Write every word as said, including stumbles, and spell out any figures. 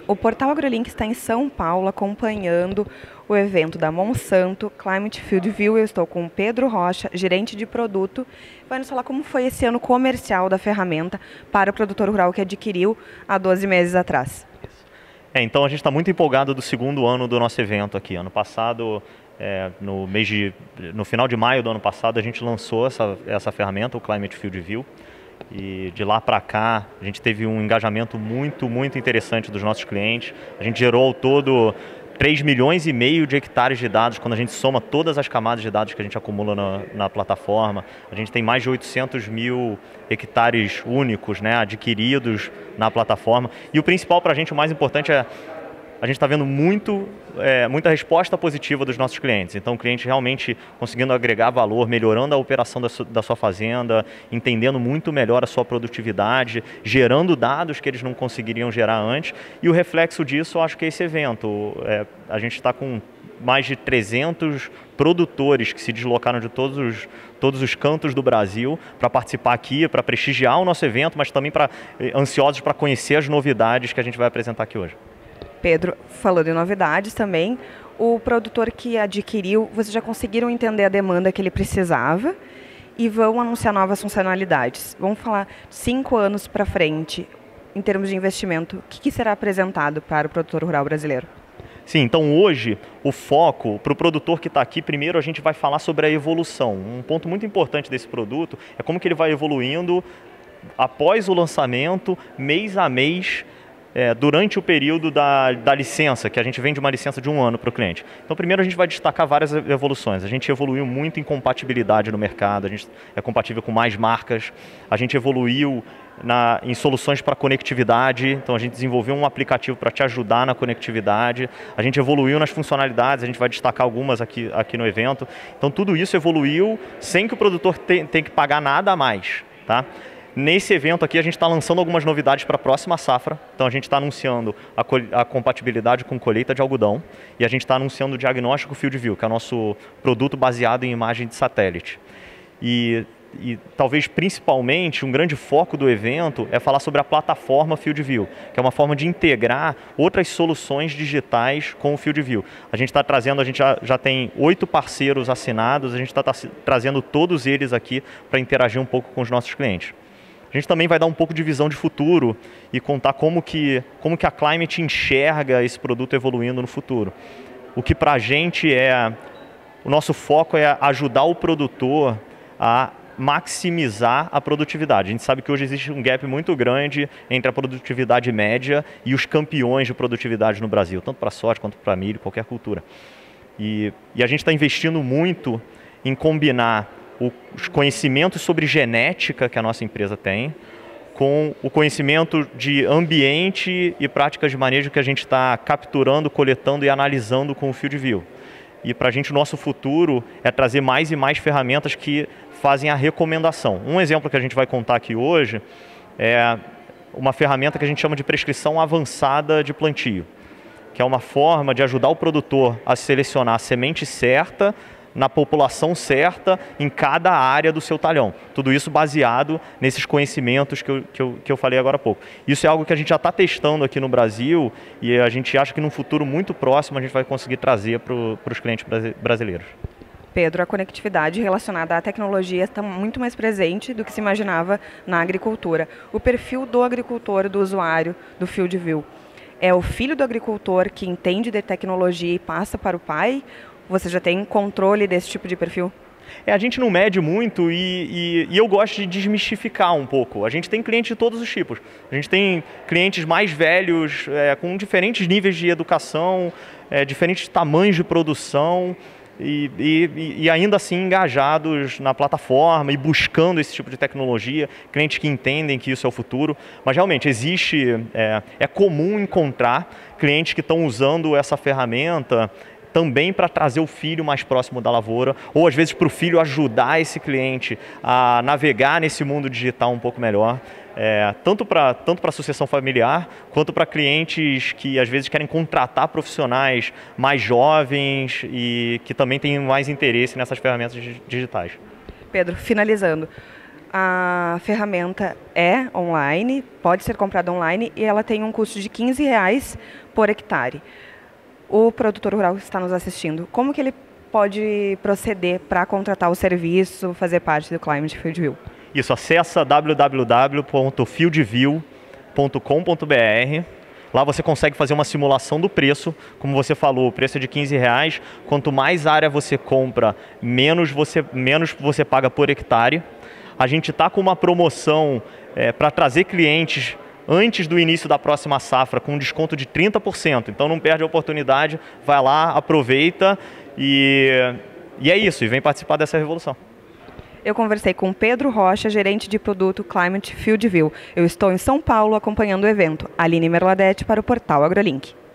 O Portal AgroLink está em São Paulo acompanhando o evento da Monsanto Climate Field View. Eu estou com o Pedro Rocha, gerente de produto. Vai nos falar como foi esse ano comercial da ferramenta para o produtor rural que adquiriu há doze meses atrás. É, então a gente está muito empolgado do segundo ano do nosso evento aqui. Ano passado, é, no, mês de, no final de maio do ano passado, a gente lançou essa, essa ferramenta, o Climate Field View. E de lá para cá, a gente teve um engajamento muito, muito interessante dos nossos clientes. A gente gerou ao todo três milhões e meio de hectares de dados, quando a gente soma todas as camadas de dados que a gente acumula na, na plataforma. A gente tem mais de oitocentos mil hectares únicos, né, adquiridos na plataforma. E o principal para a gente, o mais importante é a gente está vendo muito, é, muita resposta positiva dos nossos clientes. Então, o cliente realmente conseguindo agregar valor, melhorando a operação da, su da sua fazenda, entendendo muito melhor a sua produtividade, gerando dados que eles não conseguiriam gerar antes. E o reflexo disso, eu acho que é esse evento. É, a gente está com mais de trezentos produtores que se deslocaram de todos os, todos os cantos do Brasil para participar aqui, para prestigiar o nosso evento, mas também para, ansiosos para conhecer as novidades que a gente vai apresentar aqui hoje. Pedro, falando em novidades também, o produtor que adquiriu, vocês já conseguiram entender a demanda que ele precisava e vão anunciar novas funcionalidades. Vamos falar cinco anos para frente, em termos de investimento, o que, que será apresentado para o produtor rural brasileiro? Sim, então hoje o foco para o produtor que está aqui, primeiro a gente vai falar sobre a evolução. Um ponto muito importante desse produto é como que ele vai evoluindo após o lançamento, mês a mês, É, durante o período da, da licença, que a gente vende uma licença de um ano para o cliente. Então, primeiro a gente vai destacar várias evoluções. A gente evoluiu muito em compatibilidade no mercado, a gente é compatível com mais marcas, a gente evoluiu na, em soluções para conectividade, então a gente desenvolveu um aplicativo para te ajudar na conectividade, a gente evoluiu nas funcionalidades, a gente vai destacar algumas aqui, aqui no evento. Então, tudo isso evoluiu sem que o produtor tenha que pagar nada a mais, tá? Nesse evento aqui a gente está lançando algumas novidades para a próxima safra. Então a gente está anunciando a, a compatibilidade com colheita de algodão e a gente está anunciando o diagnóstico Field View, que é o nosso produto baseado em imagem de satélite. E, e talvez principalmente um grande foco do evento é falar sobre a plataforma Field View, que é uma forma de integrar outras soluções digitais com o Field View. A gente está trazendo, a gente já, já tem oito parceiros assinados, a gente está tá, trazendo todos eles aqui para interagir um pouco com os nossos clientes. A gente também vai dar um pouco de visão de futuro e contar como que, como que a Climate enxerga esse produto evoluindo no futuro. O que para a gente é... O nosso foco é ajudar o produtor a maximizar a produtividade. A gente sabe que hoje existe um gap muito grande entre a produtividade média e os campeões de produtividade no Brasil, tanto para soja quanto para milho, qualquer cultura. E, e a gente está investindo muito em combinar os conhecimentos sobre genética que a nossa empresa tem, com o conhecimento de ambiente e práticas de manejo que a gente está capturando, coletando e analisando com o Field View. E para a gente o nosso futuro é trazer mais e mais ferramentas que fazem a recomendação. Um exemplo que a gente vai contar aqui hoje é uma ferramenta que a gente chama de prescrição avançada de plantio, que é uma forma de ajudar o produtor a selecionar a semente certa, na população certa, em cada área do seu talhão. Tudo isso baseado nesses conhecimentos que eu, que eu, que eu falei agora há pouco. Isso é algo que a gente já está testando aqui no Brasil e a gente acha que num futuro muito próximo a gente vai conseguir trazer para os clientes brasileiros. Pedro, a conectividade relacionada à tecnologia está muito mais presente do que se imaginava na agricultura. O perfil do agricultor, do usuário, do Field View, é o filho do agricultor que entende de tecnologia e passa para o pai? Você já tem controle desse tipo de perfil? É, a gente não mede muito e, e, e eu gosto de desmistificar um pouco. A gente tem clientes de todos os tipos. A gente tem clientes mais velhos, é, com diferentes níveis de educação, é, diferentes tamanhos de produção e, e, e ainda assim engajados na plataforma e buscando esse tipo de tecnologia. Clientes que entendem que isso é o futuro. Mas realmente existe, é, é comum encontrar clientes que estão usando essa ferramenta também para trazer o filho mais próximo da lavoura, ou às vezes para o filho ajudar esse cliente a navegar nesse mundo digital um pouco melhor, é, tanto para tanto para a sucessão familiar, quanto para clientes que às vezes querem contratar profissionais mais jovens e que também têm mais interesse nessas ferramentas digitais. Pedro, finalizando, A ferramenta é online, pode ser comprada online e ela tem um custo de quinze reais por hectare. O produtor rural que está nos assistindo, como que ele pode proceder para contratar o serviço, fazer parte do Climate FieldView? Isso, acessa w w w ponto fieldview ponto com ponto b r. Lá você consegue fazer uma simulação do preço. Como você falou, o preço é de quinze reais. Quanto mais área você compra, menos você, menos você paga por hectare. A gente está com uma promoção é, para trazer clientes antes do início da próxima safra com um desconto de trinta por cento. Então não perde a oportunidade, vai lá, aproveita e, e é isso, e vem participar dessa revolução. Eu conversei com Pedro Rocha, gerente de produto Climate FieldView. Eu estou em São Paulo acompanhando o evento. Aline Merladete para o portal AgroLink.